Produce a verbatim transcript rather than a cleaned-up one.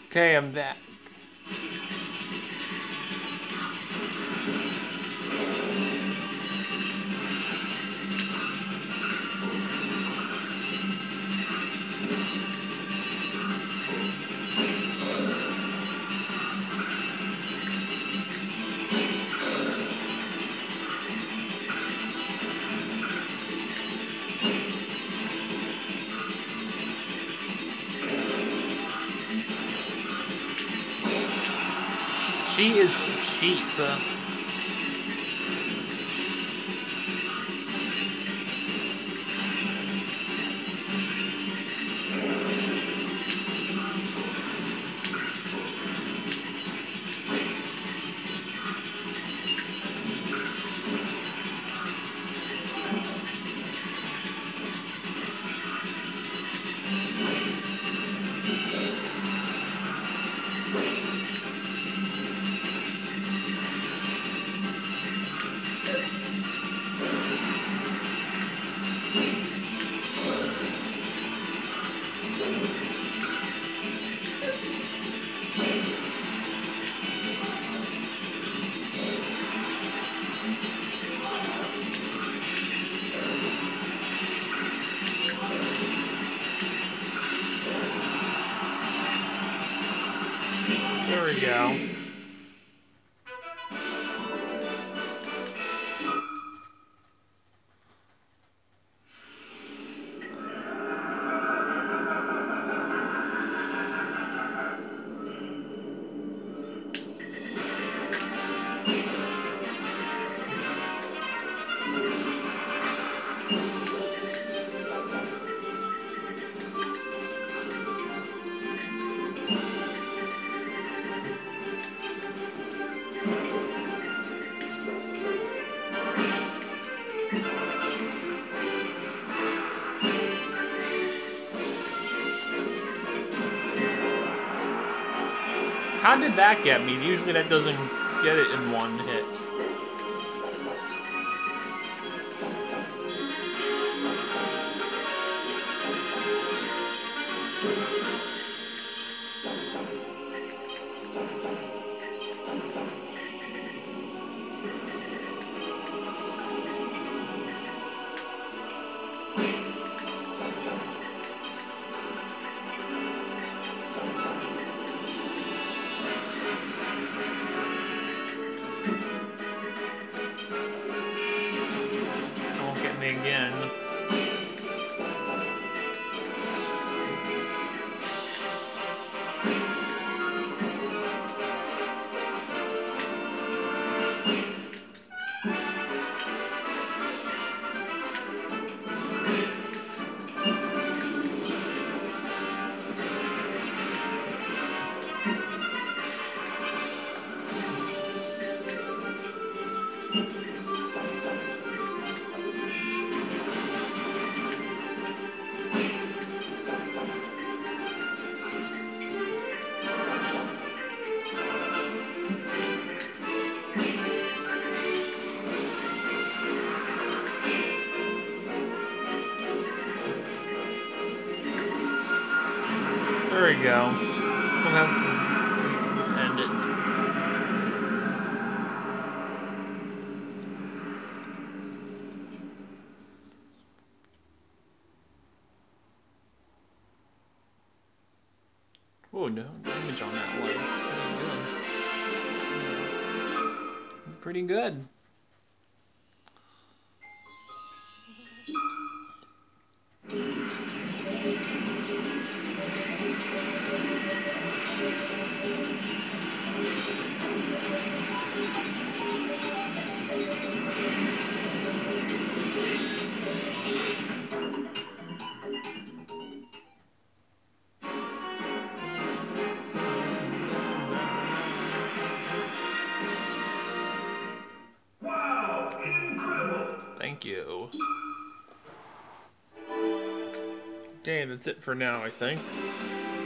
Okay, I'm back. She is cheap. There we go. How did that get me? Usually that doesn't get it in one hit. Again. There we go. We'll have some end it. Oh, no damage on that one. Pretty good. Pretty good. Thank you. Okay, that's it for now, I think.